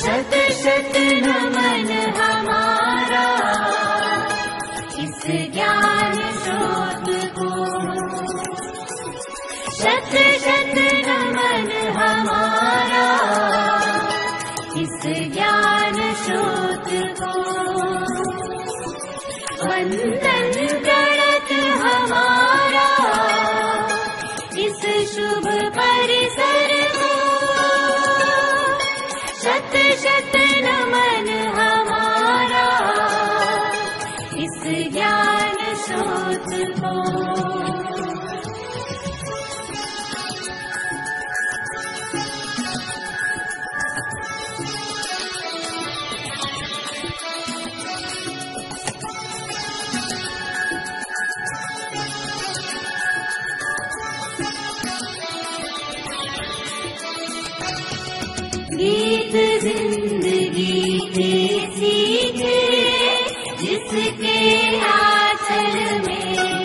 शत शत नमन हमारा इस ज्ञान स्रोत को। शत शत नमन हमारा इस ज्ञान स्रोत को। वंदन करत हमारा इस शुभ परिसर को। शत शत नमन हमारा इस ज्ञान स्रोत को। गीत जिंदगी के सीखे जिसके आंचल में,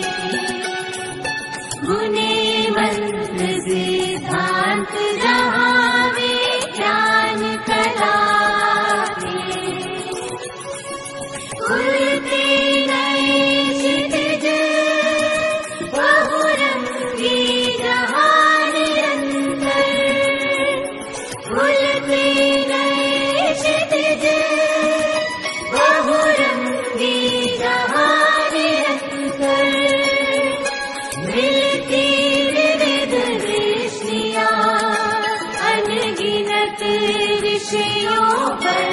गुने मंत्र सिद्धांत जहाँ विज्ञान कला में। उड़ते नए क्षितिज बहुरंगी जहाँ निरंतर। उड़ते नए क्षितिज बहुरंगी जहाँ निरंतर। मिलती विविध दृष्टियाँ अनगिनत विषयों पर।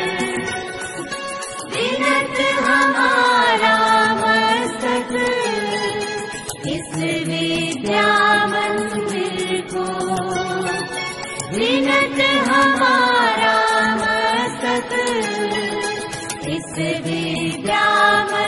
विनत हमारा मस्तक इस विद्या मंदिर को। विनत हमारा मस्तक इस विद्या